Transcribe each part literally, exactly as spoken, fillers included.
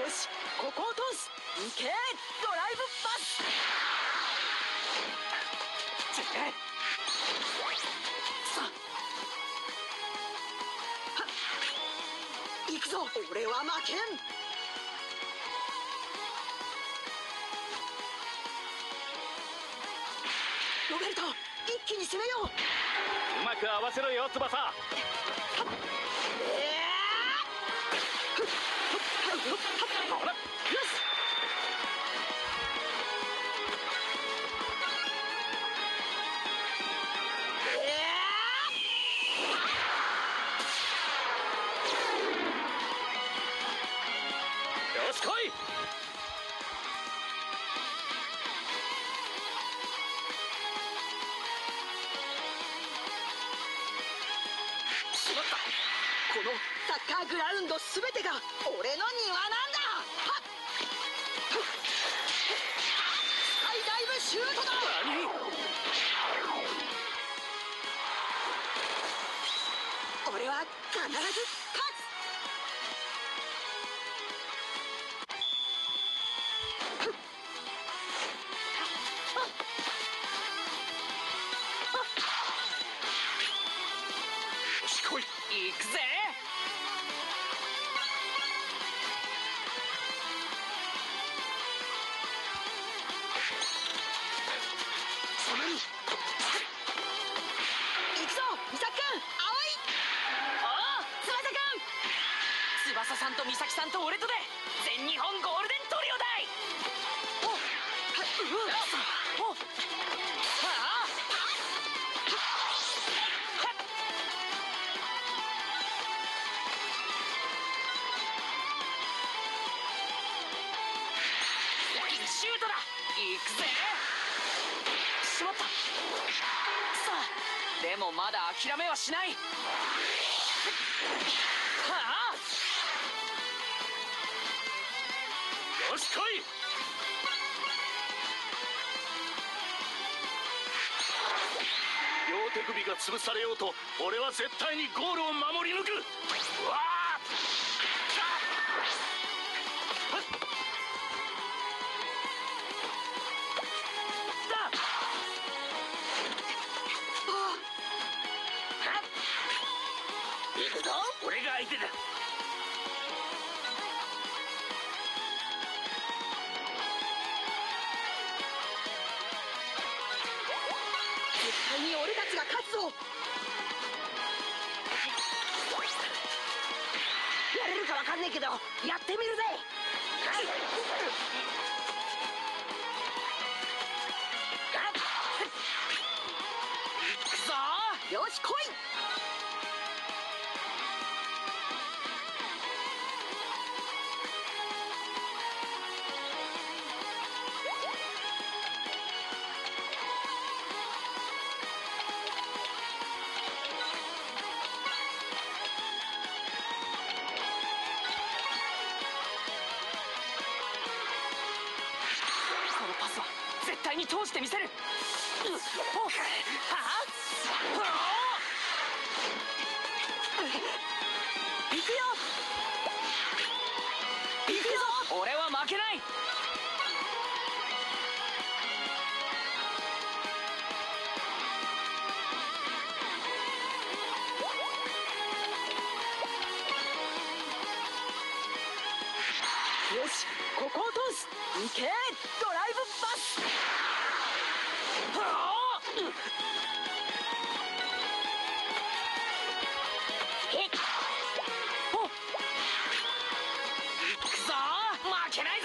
よし、ここを通す。行けドライブパス。さ行くぞ、俺は負けん。ロベルト、一気に攻めよう。 うまく合わせろよ翼。ほら、よし。よし来い。 しまった。このサッカーグラウンドすべてが俺の庭なんだ。はっ、スカイダイブシュートだ。 何？ 俺は必ず勝つ。 よし来い。 行くぜ。 そのに行くぞミサ君。 おお翼くん。翼さんと美咲さんと俺とで全日本ゴールデントリオだい。 おはっ、うわっ、 おはあシュートだ。行くぜ。しまった。さあでもまだ諦めはしない。はあよし来い。両手首が潰されようと俺は絶対にゴールを守り抜く。うわあ行くぞ。俺が相手だ。 絶対に俺たちが勝つぞ。やれるかわかんねえけどやってみるぜ。 行くぞ。 よし来い。 このパスは絶対に通してみせる。うっおはあ行くよ行くぞ。 俺は負けない。 よし、ここを通す。行けドライブパス。 はあへっ、 お行くぞ。負けないぞ。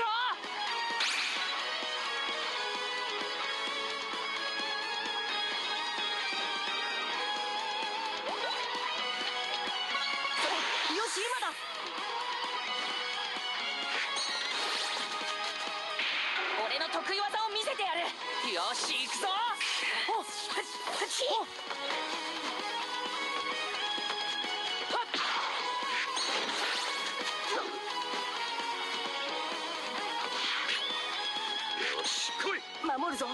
よし今だ。 俺の得意技を見せてやる。よし行くぞ。おっはっはっちおっはっよし来い。 守るぞ。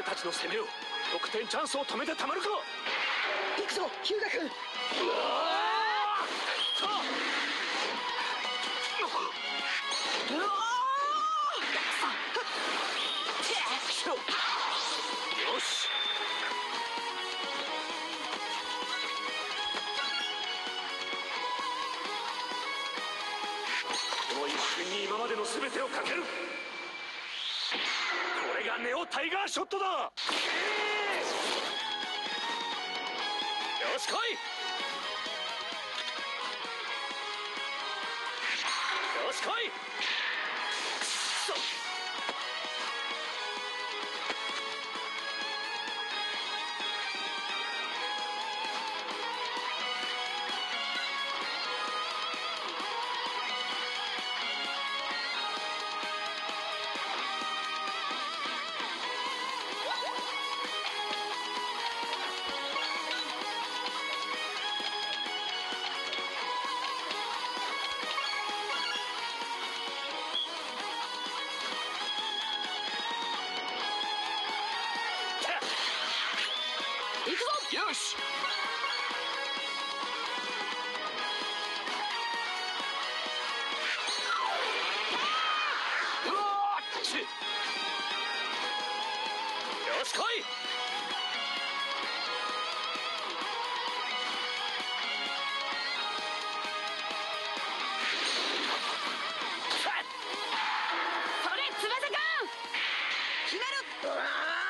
俺たちの攻めを得点チャンスを止めてたまるか。 行くぞ日向君。 うわーうわよし、この一瞬に今までの全てをかける。これがネオタイガーショットだ。よし来い。よし来い。そっ行くぞ。 よし。うわーっち。よし来い。 それ翼くん。 決める。うわー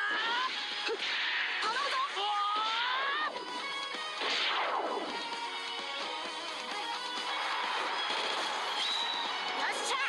頼むぞ。 よっしゃ。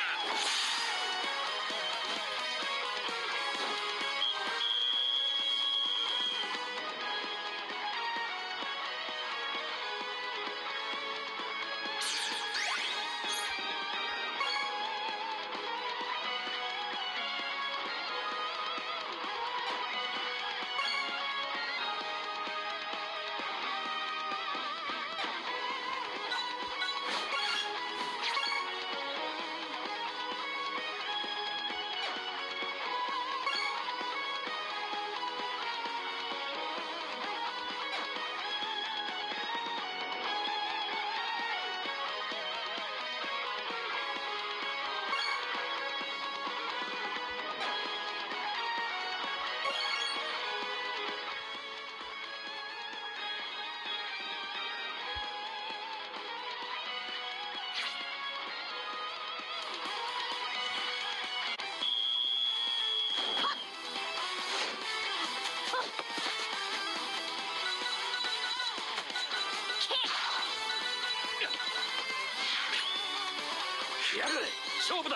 やる、勝負だ。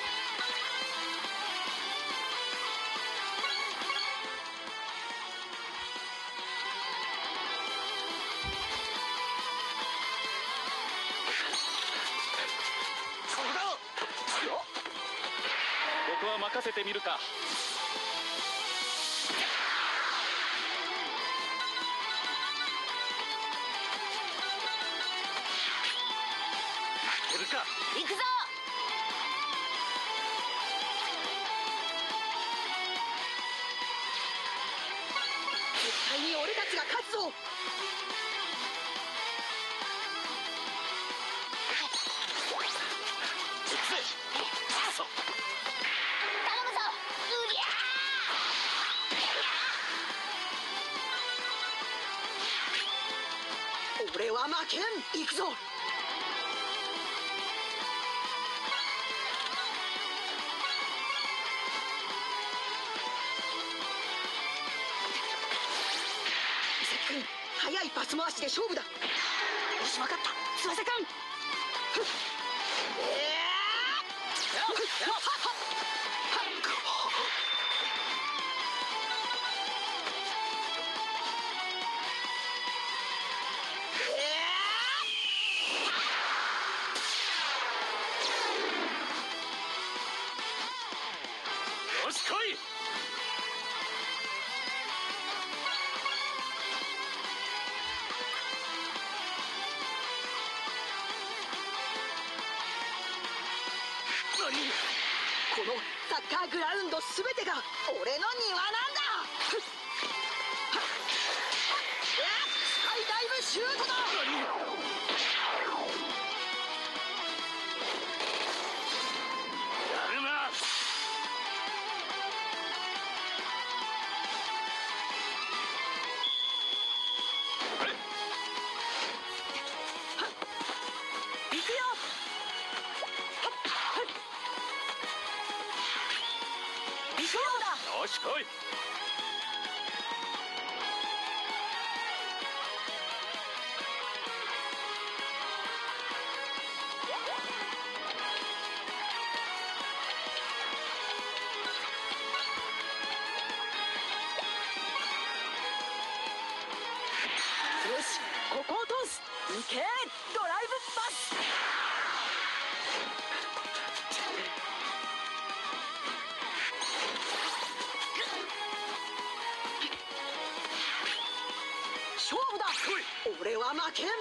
これだ。僕は任せてみるか。負けるか。 行くぞ。 絶対に俺たちが勝つぞ。 行くぜ。そう頼むぞ。うりゃー。俺は負けん。行くぞ。君、速いパス回しで勝負だ。 よし、分かった。翼くん。 えー、よっよっよし来い。 このサッカーグラウンド全てが俺の庭なんだ。 シュートだ。 やるな。 行くよ。勝負だ。 よし来い。 よし、ここを通す。行け、ドライブパス。勝負だ。俺は負けん。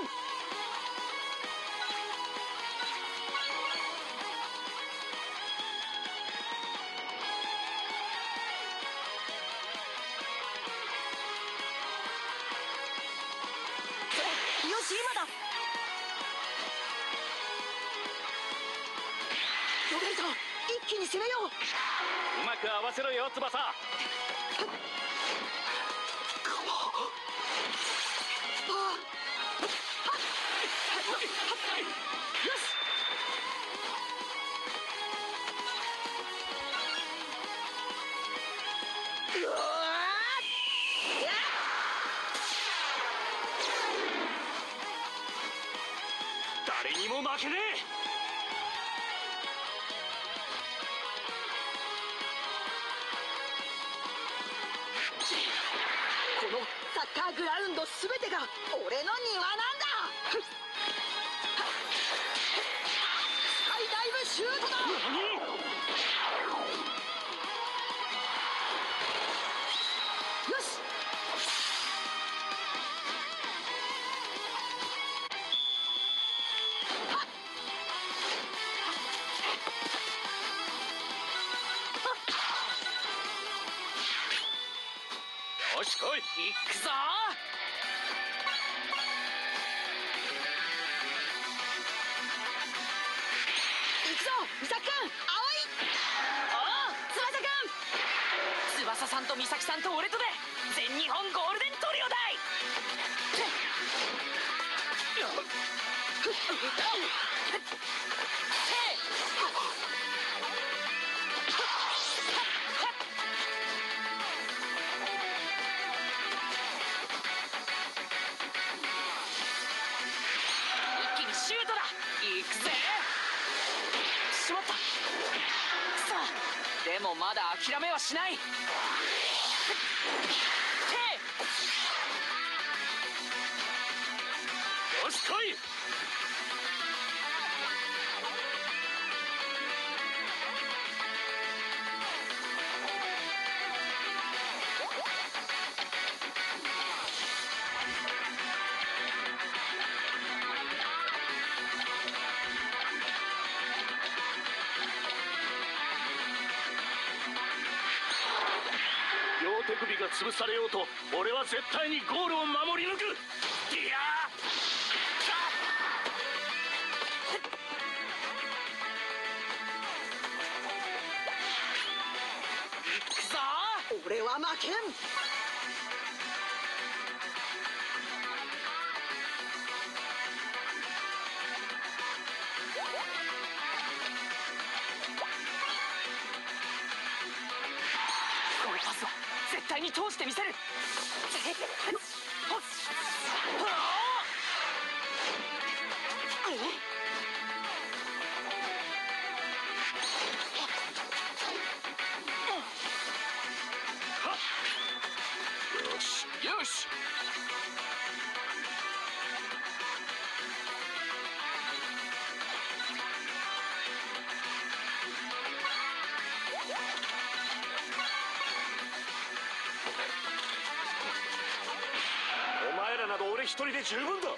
よし、今だ。ロベルト、一気に攻めよう。 うまく合わせろよ翼。 あよし。うわー、やっ。 誰にも負けねえ。 このサッカーグラウンド全てが俺の庭なんだ。スカイダイブシュートだ。よし。 よし来い。 行くぞ。 行くぞ、ミサキ君。青い。 おう翼くん。翼さんと美咲さんと俺とで全日本ゴールデントリオだい。一気にシュートだ。行くぜ。しまった。くそ。でもまだ諦めはしない。 よし来い。両手首が潰されようと俺は絶対にゴールを守り抜く。いや行くぞ。 俺は負けん。 このパスは絶対に通してみせる。ほっほっよしよし。お前らなど俺一人で十分だ。うわ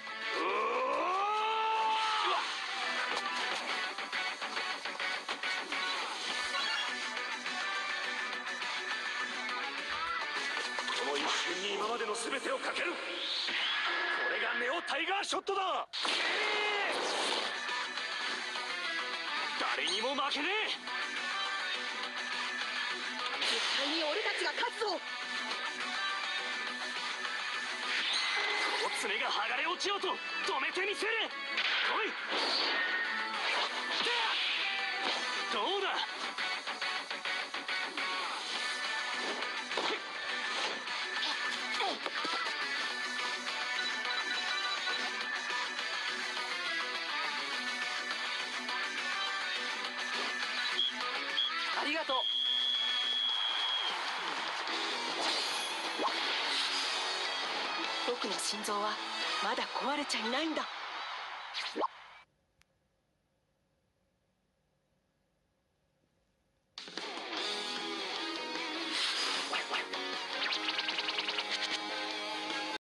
この一瞬に今までの全てをかける。これがネオタイガーショットだ。誰にも負けねえ。 絶対に俺たちが勝つぞ。 この爪が剥がれ落ちようと止めてみせる。来い。どうだ。 ありがとう。 僕の心臓はまだ壊れちゃいないんだ。